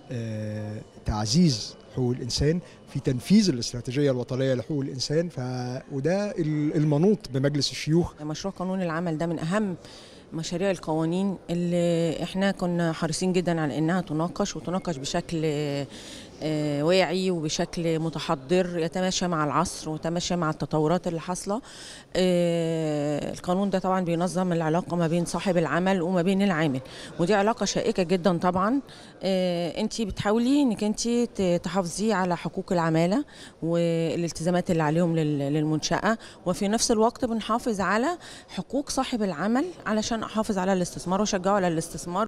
تعزيز حقوق الإنسان، في تنفيذ الاستراتيجية الوطنية لحقوق الإنسان، ف... وده المنوط بمجلس الشيوخ. مشروع قانون العمل ده من أهم مشاريع القوانين اللي احنا كنا حريصين جدا على انها تناقش وتناقش بشكل واعي وبشكل متحضر يتماشى مع العصر ويتماشى مع التطورات اللي حاصله. القانون ده طبعا بينظم العلاقه ما بين صاحب العمل وما بين العامل، ودي علاقه شائكه جدا طبعا. انت بتحاولي انك انت تحافظي على حقوق العماله والالتزامات اللي عليهم للمنشاه، وفي نفس الوقت بنحافظ على حقوق صاحب العمل علشان احافظ على الاستثمار واشجعه على الاستثمار.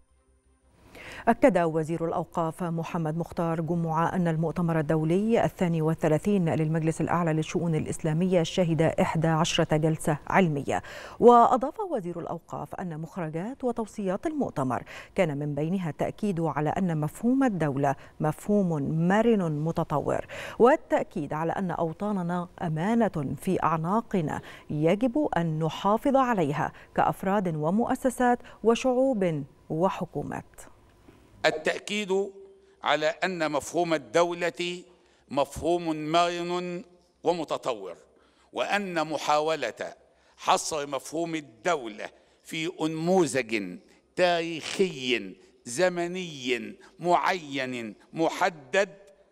أكد وزير الأوقاف محمد مختار جمعة أن المؤتمر الدولي الثاني والثلاثين للمجلس الأعلى للشؤون الإسلامية شهد إحدى عشرة جلسة علمية. وأضاف وزير الأوقاف أن مخرجات وتوصيات المؤتمر كان من بينها التأكيد على أن مفهوم الدولة مفهوم مرن متطور، والتأكيد على أن أوطاننا أمانة في أعناقنا يجب أن نحافظ عليها كأفراد ومؤسسات وشعوب وحكومات. التأكيد على أن مفهوم الدولة مفهوم مرن ومتطور، وأن محاولة حصر مفهوم الدولة في نموذج تاريخي زمني معين محدد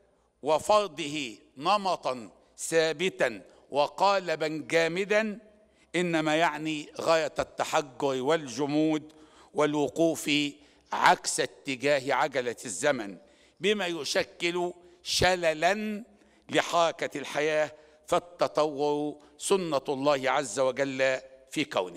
وفرضه نمطا ثابتا وقالبا جامدا إنما يعني غاية التحجر والجمود والوقوف عكس اتجاه عجلة الزمن، بما يشكل شللا لحركة الحياة، فالتطور سنة الله عز وجل في كونه.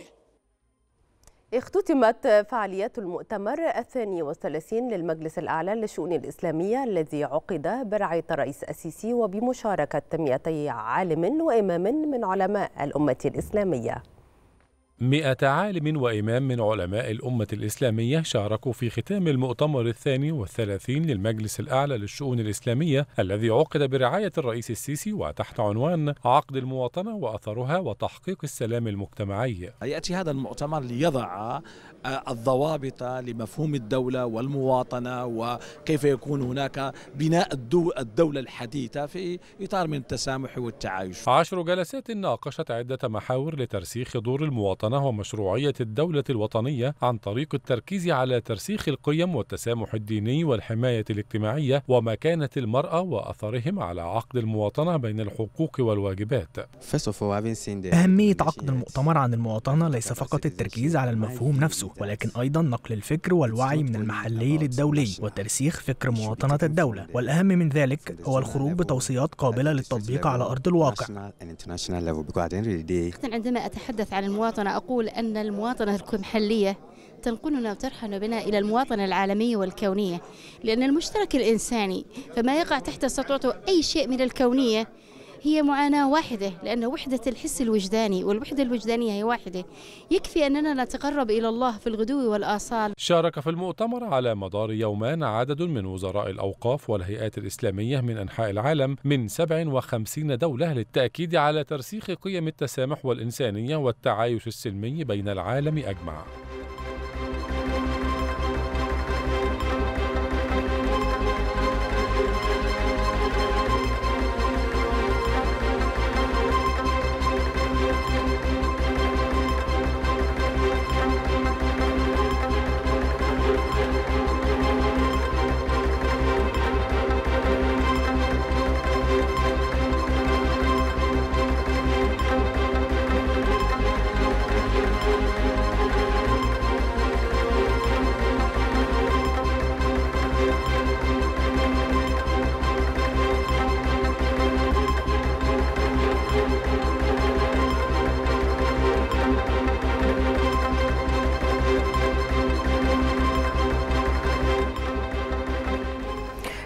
اختتمت فعاليات المؤتمر الثاني والثلاثين للمجلس الأعلى للشؤون الإسلامية الذي عقد برعاية الرئيس السيسي وبمشاركة مئتي عالم وإمام من علماء الأمة الإسلامية. مئة عالم وإمام من علماء الأمة الإسلامية شاركوا في ختام المؤتمر الثاني والثلاثين للمجلس الأعلى للشؤون الإسلامية الذي عقد برعاية الرئيس السيسي وتحت عنوان عقد المواطنة وأثرها وتحقيق السلام المجتمعي. يأتي هذا المؤتمر ليضع الضوابط لمفهوم الدولة والمواطنة وكيف يكون هناك بناء الدولة الحديثة في إطار من التسامح والتعايش. عشر جلسات ناقشت عدة محاور لترسيخ دور المواطنة ومشروعية الدولة الوطنية عن طريق التركيز على ترسيخ القيم والتسامح الديني والحماية الاجتماعية ومكانة المرأة وأثرهم على عقد المواطنة بين الحقوق والواجبات. أهمية عقد المؤتمر عن المواطنة ليس فقط التركيز على المفهوم نفسه، ولكن أيضا نقل الفكر والوعي من المحلي للدولي وترسيخ فكر مواطنة الدولة، والأهم من ذلك هو الخروج بتوصيات قابلة للتطبيق على أرض الواقع. عندما أتحدث عن المواطنة أقول أن المواطنة المحلية تنقلنا وترحل بنا إلى المواطنة العالمية والكونية، لأن المشترك الإنساني فما يقع تحت سطوته أي شيء من الكونية هي معاناة واحدة، لأن وحدة الحس الوجداني والوحدة الوجدانية هي واحدة. يكفي أننا نتقرب إلى الله في الغدو والآصال. شارك في المؤتمر على مدار يومين عدد من وزراء الأوقاف والهيئات الإسلامية من أنحاء العالم من سبع وخمسين دولة للتأكيد على ترسيخ قيم التسامح والإنسانية والتعايش السلمي بين العالم أجمع.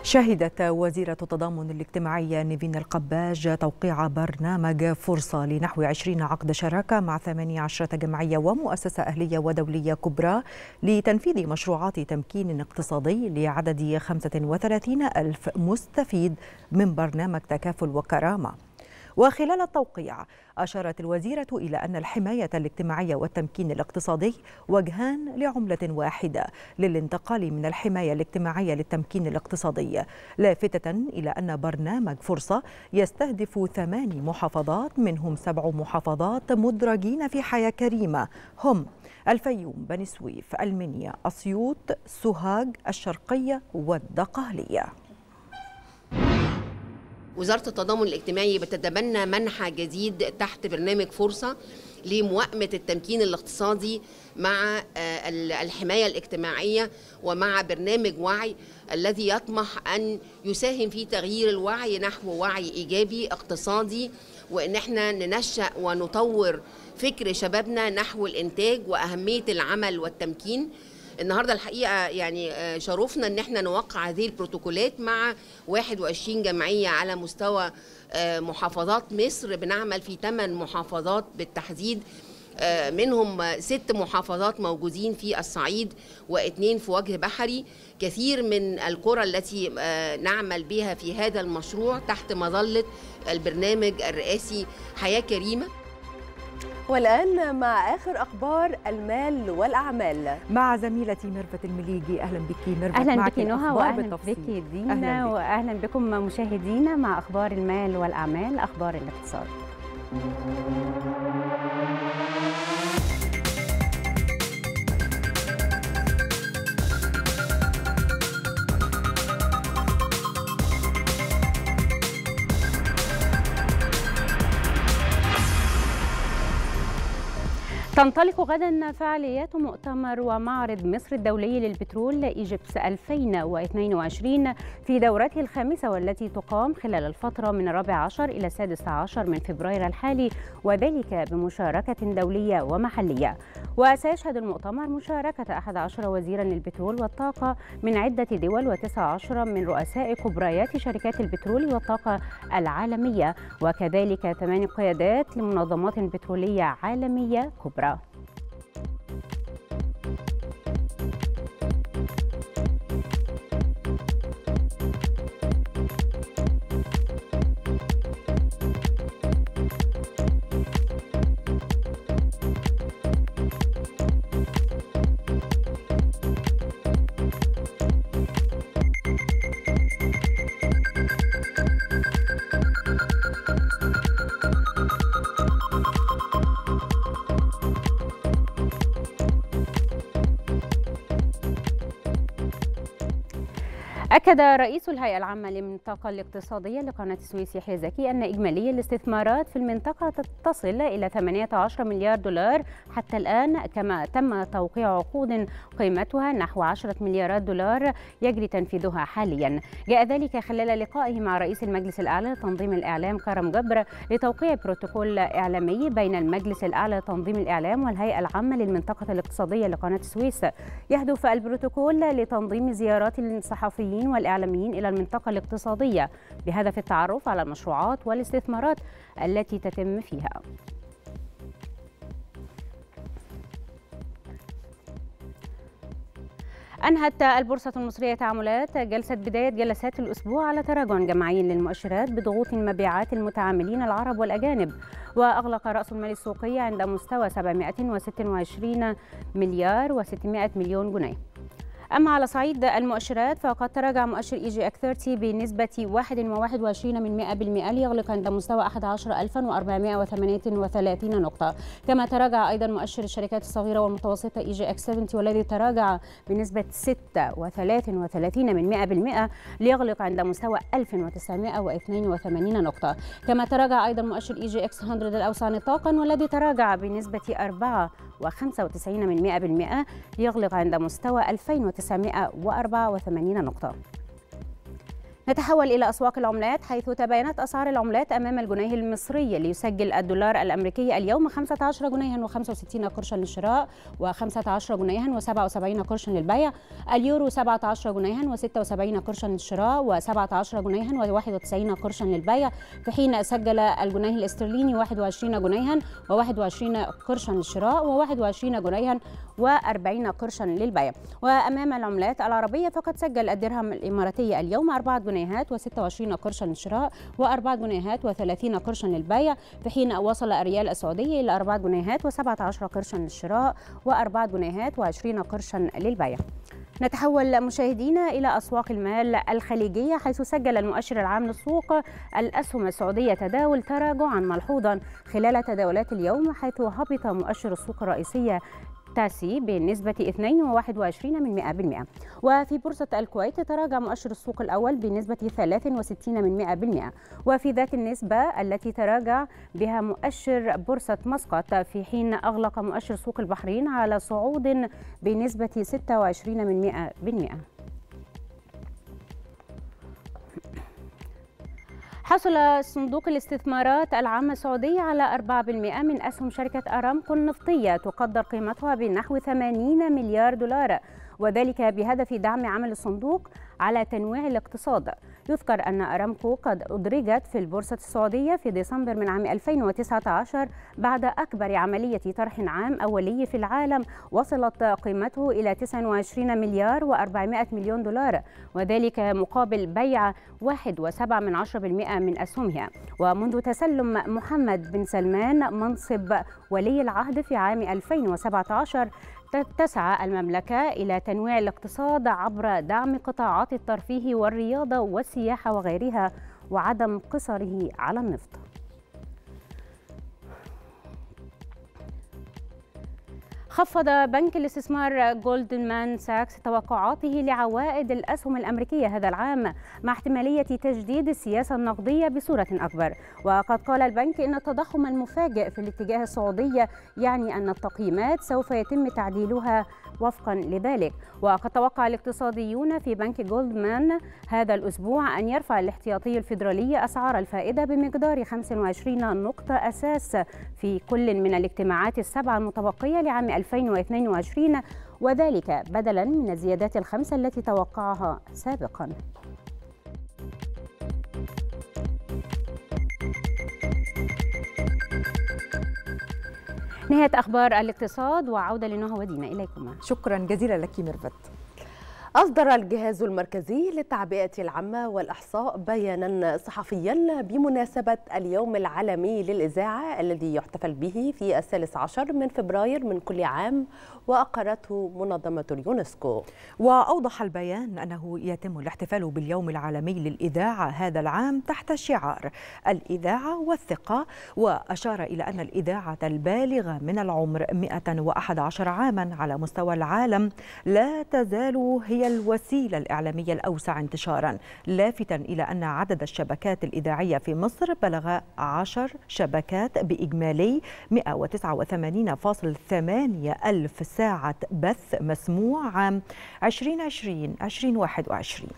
شهدت وزيرة التضامن الاجتماعي نيفين القباج توقيع برنامج فرصة لنحو عشرين عقد شراكة مع ثمانية عشرة جمعية ومؤسسة أهلية ودولية كبرى لتنفيذ مشروعات تمكين اقتصادي لعدد خمسة وثلاثين ألف مستفيد من برنامج تكافل وكرامة. وخلال التوقيع أشارت الوزيرة إلى أن الحماية الاجتماعية والتمكين الاقتصادي وجهان لعملة واحدة للانتقال من الحماية الاجتماعية للتمكين الاقتصادي، لافتة إلى أن برنامج فرصة يستهدف ثماني محافظات منهم سبع محافظات مدرجين في حياة كريمة هم الفيوم، بني سويف، المنيا، أسيوط، سوهاج، الشرقية والدقهلية. وزارة التضامن الاجتماعي بتتبنى منحى جديد تحت برنامج فرصة لمواكبة التمكين الاقتصادي مع الحماية الاجتماعية ومع برنامج وعي الذي يطمح أن يساهم في تغيير الوعي نحو وعي إيجابي اقتصادي، وإن احنا ننشأ ونطور فكر شبابنا نحو الإنتاج وأهمية العمل والتمكين. النهارده الحقيقه يعني شرفنا ان احنا نوقع هذه البروتوكولات مع واحد وعشرين جمعيه على مستوى محافظات مصر. بنعمل في ثمان محافظات بالتحديد، منهم ست محافظات موجودين في الصعيد واثنين في وجه بحري. كثير من القرى التي نعمل بها في هذا المشروع تحت مظله البرنامج الرئاسي حياه كريمه. والآن مع آخر أخبار المال والأعمال مع زميلتي ميرفت المليجي. أهلا بك ميرفت. أهلا بك نهى وأهلا بك دينا وأهلا بكم مشاهدينا مع أخبار المال والأعمال، أخبار الاقتصاد. تنطلق غدا فعاليات مؤتمر ومعرض مصر الدولي للبترول إيجيبس ألفين واثنين وعشرين في دورته الخامسة، والتي تقام خلال الفترة من الرابع عشر إلى السادس عشر من فبراير الحالي، وذلك بمشاركة دولية ومحلية. وسيشهد المؤتمر مشاركة أحد عشر وزيرا للبترول والطاقة من عدة دول وتسعة عشر من رؤساء كبريات شركات البترول والطاقة العالمية، وكذلك ثمان قيادات لمنظمات بترولية عالمية كبرى. أكد رئيس الهيئة العامة للمنطقة الاقتصادية لقناة السويس يحيى زكي أن إجمالي الاستثمارات في المنطقة تصل إلى ثمانية عشر مليار دولار حتى الآن، كما تم توقيع عقود قيمتها نحو عشرة مليارات دولار يجري تنفيذها حاليا. جاء ذلك خلال لقائه مع رئيس المجلس الأعلى لتنظيم الإعلام كرم جبر لتوقيع بروتوكول إعلامي بين المجلس الأعلى لتنظيم الإعلام والهيئة العامة للمنطقة الاقتصادية لقناة السويس. يهدف البروتوكول لتنظيم زيارات الصحفيين والإعلاميين إلى المنطقة الاقتصادية بهدف التعرف على المشروعات والاستثمارات التي تتم فيها. أنهت البورصة المصرية تعاملات جلسة بداية جلسات الأسبوع على تراجع جماعي للمؤشرات بضغوط مبيعات المتعاملين العرب والأجانب، وأغلق رأس المال السوقي عند مستوى سبعمائة وستة وعشرين مليار وستمائة مليون جنيه. أما على صعيد المؤشرات فقد تراجع مؤشر إي جي إكس ثلاثين بنسبة واحد فاصلة واحد وعشرين من مئة بالمئة ليغلق عند مستوى أحد عشر ألفا وأربعمائة وثمانية وثلاثين نقطة. كما تراجع أيضا مؤشر الشركات الصغيرة والمتوسطة إي جي إكس سبعين والذي تراجع بنسبة ستة وثلاثة وثلاثين من مئة بالمئة ليغلق عند مستوى ألف وتسعمائة واثنين وثمانين نقطة. كما تراجع أيضا مؤشر إي جي إكس مئة الأوسع نطاقا والذي تراجع بنسبة أربعة وخمسة وتسعين من مئة بالمئة ليغلق عند مستوى ألفين وتسعمائة وأربعة وثمانين نقطة. نتحول إلى أسواق العملات، حيث تباينت أسعار العملات أمام الجنيه المصري، ليسجل الدولار الأمريكي اليوم خمسة عشر جنيها وخمسة وستين قرشا للشراء وخمسة عشر جنيها وسبعة وسبعين قرشا للبيع. اليورو سبعة عشر جنيها وستة وسبعين قرشا للشراء وسبعة عشر جنيها وواحد وتسعين قرشا للبيع، في حين سجل الجنيه الاسترليني واحد وعشرين جنيها وواحد وعشرين قرشا للشراء وواحد وعشرين جنيها وأربعين قرشا للبيع. وأمام العملات العربية فقد سجل الدرهم الإماراتي اليوم أربعة جنيهات وستة وعشرين قرشا للشراء وأربعة جنيهات وثلاثين قرشا للبيع، في حين وصل الريال السعودي إلى أربعة جنيهات وسبعة عشر قرشا للشراء وأربعة جنيهات وعشرين قرشا للبيع. نتحول مشاهدينا إلى أسواق المال الخليجية، حيث سجل المؤشر العام للسوق الأسهم السعودية تداول تراجعا ملحوظا خلال تداولات اليوم، حيث هبط مؤشر السوق الرئيسية تاسي بنسبة اثنين فاصلة واحد وعشرين بالمئة. وفي بورصة الكويت تراجع مؤشر السوق الأول بنسبة ثلاثة وستين بالمئة، وفي ذات النسبة التي تراجع بها مؤشر بورصة مسقط، في حين أغلق مؤشر سوق البحرين على صعود بنسبة ستة وعشرين بالمئة. حصل صندوق الاستثمارات العامة السعودية على أربعة بالمئة من أسهم شركة أرامكو النفطية تقدر قيمتها بنحو ثمانين مليار دولار، وذلك بهدف دعم عمل الصندوق على تنويع الاقتصاد. يذكر أن أرامكو قد أدرجت في البورصة السعودية في ديسمبر من عام ألفين وتسعة عشر بعد أكبر عملية طرح عام أولي في العالم، وصلت قيمته إلى تسعة وعشرين مليار وأربعمائة مليون دولار، وذلك مقابل بيع واحد فاصلة سبعة بالمئة من أسهمها. ومنذ تسلم محمد بن سلمان منصب ولي العهد في عام ألفين وسبعة عشر تسعى المملكة إلى تنويع الاقتصاد عبر دعم قطاعات الترفيه والرياضة والسياحة وغيرها، وعدم قصره على النفط. خفض بنك الاستثمار جولدمان ساكس توقعاته لعوائد الأسهم الأمريكية هذا العام، مع احتمالية تجديد السياسة النقدية بصورة أكبر. وقد قال البنك إن التضخم المفاجئ في الاتجاه السعودي يعني أن التقييمات سوف يتم تعديلها وفقا لذلك. وقد توقع الاقتصاديون في بنك جولدمان هذا الأسبوع أن يرفع الاحتياطي الفيدرالي أسعار الفائدة بمقدار خمسة وعشرين نقطة أساس في كل من الاجتماعات السبعة المتبقية لعام ألفين واثنين وعشرين، وذلك بدلا من الزيادات الخمسة التي توقعها سابقا. نهاية أخبار الاقتصاد، وعودة لنهى ودينا إليكم. شكرا جزيلا لك ميرفت. أصدر الجهاز المركزي للتعبئة العامة والإحصاء بيانا صحفيا بمناسبة اليوم العالمي للإذاعة الذي يحتفل به في الثالث عشر من فبراير من كل عام، وأقرته منظمة اليونسكو. وأوضح البيان أنه يتم الاحتفال باليوم العالمي للإذاعة هذا العام تحت شعار الإذاعة والثقة، وأشار إلى أن الإذاعة البالغة من العمر مئة وأحد عشر عاما على مستوى العالم لا تزال هي الوسيلة الإعلامية الأوسع انتشارا، لافتاً إلى أن عدد الشبكات الإذاعية في مصر بلغ عشر شبكات بإجمالي مئة وتسعة وثمانين فاصلة ثمانية ألف ساعة بث مسموع عام ألفين وعشرين ألفين وواحد وعشرين.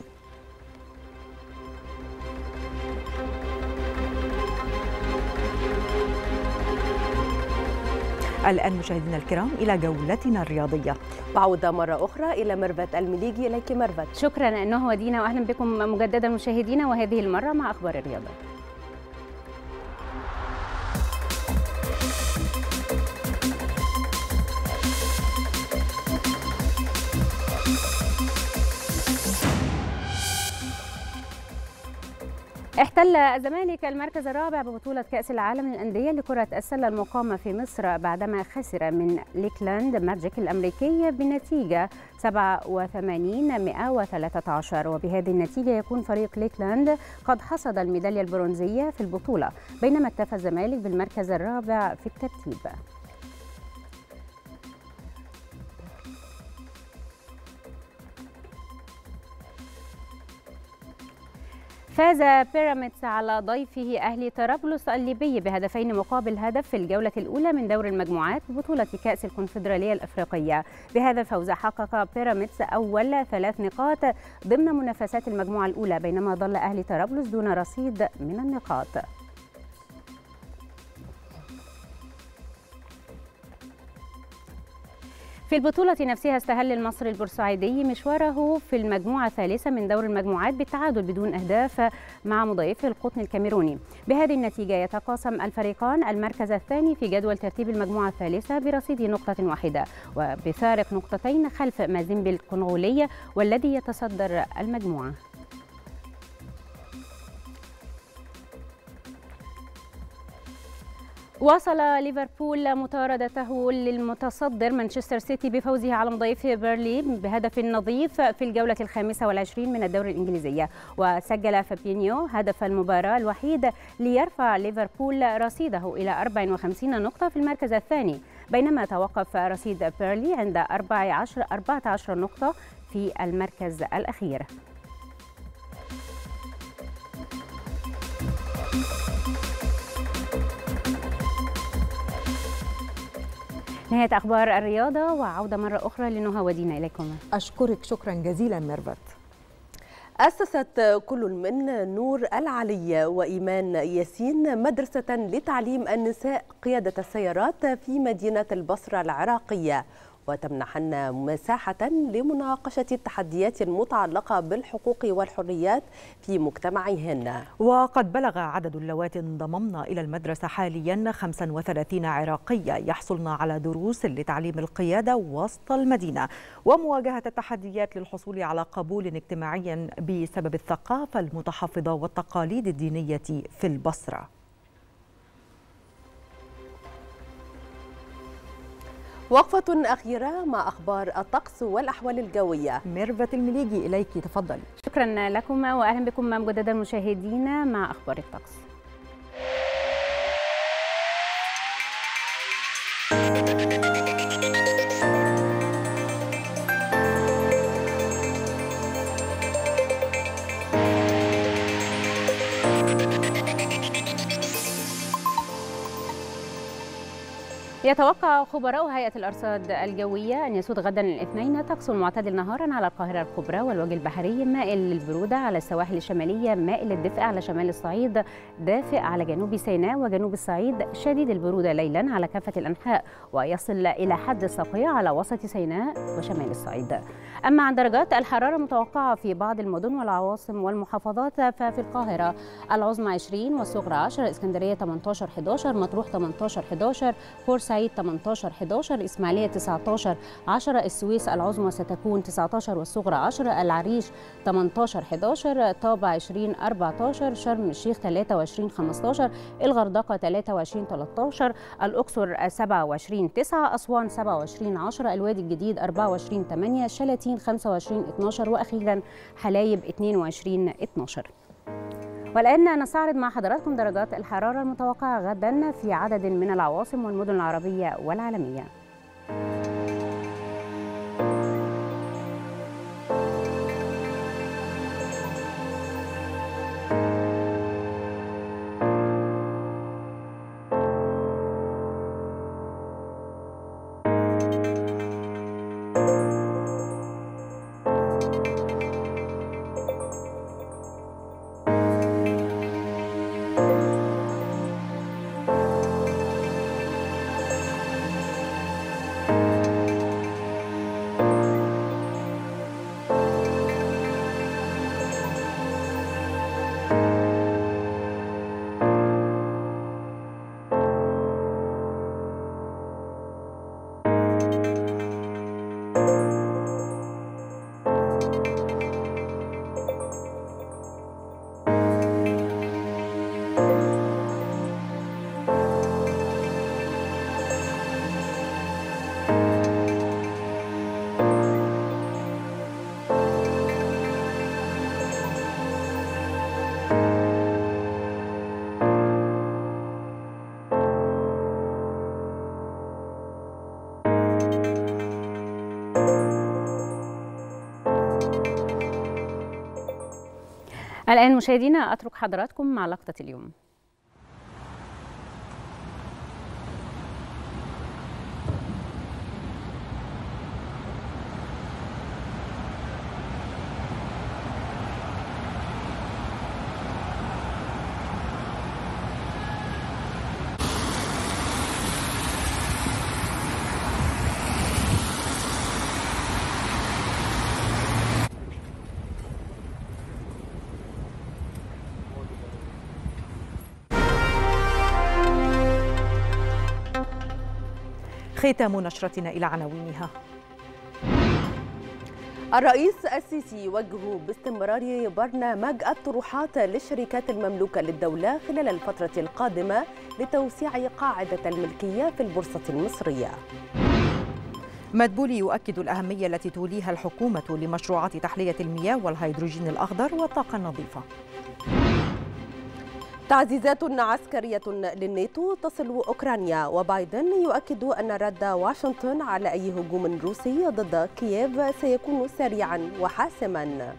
الآن مشاهدينا الكرام إلى جولتنا الرياضية، وعودة مرة أخرى إلى ميرفت المليجي. إليك ميرفت. شكرا نهى ودينا، وأهلا بكم مجددا مشاهدينا، وهذه المرة مع أخبار الرياضة. احتل الزمالك المركز الرابع ببطولة كأس العالم للأندية لكرة السلة المقامة في مصر بعدما خسر من ليكلاند ماجيك الأمريكي بنتيجة سبعة وثمانين مئة وثلاثة عشر، وبهذه النتيجة يكون فريق ليكلاند قد حصد الميدالية البرونزية في البطولة، بينما اكتفى الزمالك بالمركز الرابع في الترتيب. فاز بيراميدز على ضيفه أهلي طرابلس الليبي بهدفين مقابل هدف في الجولة الأولى من دور المجموعات ببطولة كأس الكونفدرالية الأفريقية. بهذا الفوز حقق بيراميدز أول ثلاث نقاط ضمن منافسات المجموعة الأولى، بينما ظل أهلي طرابلس دون رصيد من النقاط. في البطولة نفسها استهل المصري البورسعيدي مشواره في المجموعة الثالثة من دور المجموعات بالتعادل بدون أهداف مع مضيفه القطن الكاميروني. بهذه النتيجة يتقاسم الفريقان المركز الثاني في جدول ترتيب المجموعة الثالثة برصيد نقطة واحدة وبفارق نقطتين خلف مازيمبي الكونغولي والذي يتصدر المجموعة. واصل ليفربول مطاردته للمتصدر مانشستر سيتي بفوزه على مضيفه بيرلي بهدف نظيف في الجولة الخامسة والعشرين من الدوري الإنجليزية، وسجل فابينيو هدف المباراة الوحيد ليرفع ليفربول رصيده إلى أربع وخمسين نقطة في المركز الثاني، بينما توقف رصيد بيرلي عند أربعة عشر نقطة في المركز الأخير. نهاية أخبار الرياضة وعودة مرة أخرى لنهى ودينا إليكم. أشكرك شكرا جزيلا ميرفت. أسست كل من نور العلي وإيمان ياسين مدرسة لتعليم النساء قيادة السيارات في مدينة البصرة العراقية، وتمنحن مساحة لمناقشة التحديات المتعلقة بالحقوق والحريات في مجتمعهن. وقد بلغ عدد اللواتي انضممن إلى المدرسة حاليا خمسة وثلاثين عراقية يحصلن على دروس لتعليم القيادة وسط المدينة ومواجهة التحديات للحصول على قبول اجتماعي بسبب الثقافة المتحفظة والتقاليد الدينية في البصرة. وقفة أخيرة مع أخبار الطقس والأحوال الجوية. ميرفت المليجي إليك، تفضلي. شكرا لكم وأهلا بكم مجددا مشاهدينا مع أخبار الطقس. يتوقع خبراء هيئة الأرصاد الجوية أن يسود غدا الاثنين طقس معتدل نهارا على القاهرة الكبرى والوجه البحري، مائل للبرودة على السواحل الشمالية، مائل للدفء على شمال الصعيد، دافئ على جنوب سيناء وجنوب الصعيد، شديد البرودة ليلا على كافة الأنحاء ويصل إلى حد الصقيع على وسط سيناء وشمال الصعيد. أما عن درجات الحرارة المتوقعة في بعض المدن والعواصم والمحافظات، ففي القاهرة العظمى عشرين والصغرى عشرة، اسكندرية ثمانية عشر أحد عشر، مطروح ثمانية عشر أحد عشر، بورسعيد ثمانية عشر أحد عشر، إسماعيلية تسعة عشر عشرة، السويس العظمى ستكون تسعة عشر والصغرى عشرة، العريش ثمانية عشر أحد عشر، طابة عشرين أربعة عشر، شرم الشيخ ثلاثة وعشرين خمسة عشر، الغردقة ثلاثة وعشرين ثلاثة عشر، الأقصر سبعة وعشرين تسعة، أسوان سبعة وعشرين عشرة، الوادي الجديد أربعة وعشرين ثمانية، شلاتين خمسة وعشرين اثنا عشر، وأخيرا حلايب اثنين وعشرين اثنا عشر. والآن نستعرض مع حضراتكم درجات الحرارة المتوقعة غدا في عدد من العواصم والمدن العربية والعالمية. الآن مشاهدينا أترك حضراتكم مع لقطة اليوم. ختام نشرتنا إلى عناوينها. الرئيس السيسي يوجه باستمرار برنامج الطروحات للشركات المملوكة للدولة خلال الفترة القادمة لتوسيع قاعدة الملكية في البورصة المصرية. مدبولي يؤكد الأهمية التي توليها الحكومة لمشروعات تحلية المياه والهيدروجين الأخضر والطاقة النظيفة. تعزيزات عسكرية للناتو تصل أوكرانيا، وبايدن يؤكد أن رد واشنطن على أي هجوم روسي ضد كييف سيكون سريعا وحاسما.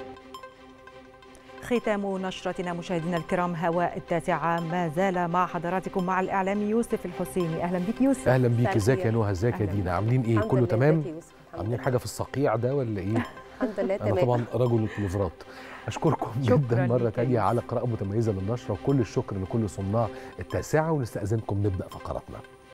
ختام نشرتنا مشاهدينا الكرام، هواء التاسعة ما زال مع حضراتكم مع الإعلامي يوسف الحسيني. أهلا بك يوسف. أهلا بك. ازيك يا نهى؟ ازيك يا دينا؟ عاملين إيه؟ كله تمام؟ عاملين حاجة في الصقيع ده ولا إيه؟ الحمد لله تمام. أنا طبعا رجل الكلوفرات. أشكركم جدا مرة تانية على قراءة متميزة للنشرة، وكل الشكر لكل صناع التاسعة، ونستأذنكم نبدأ فقراتنا.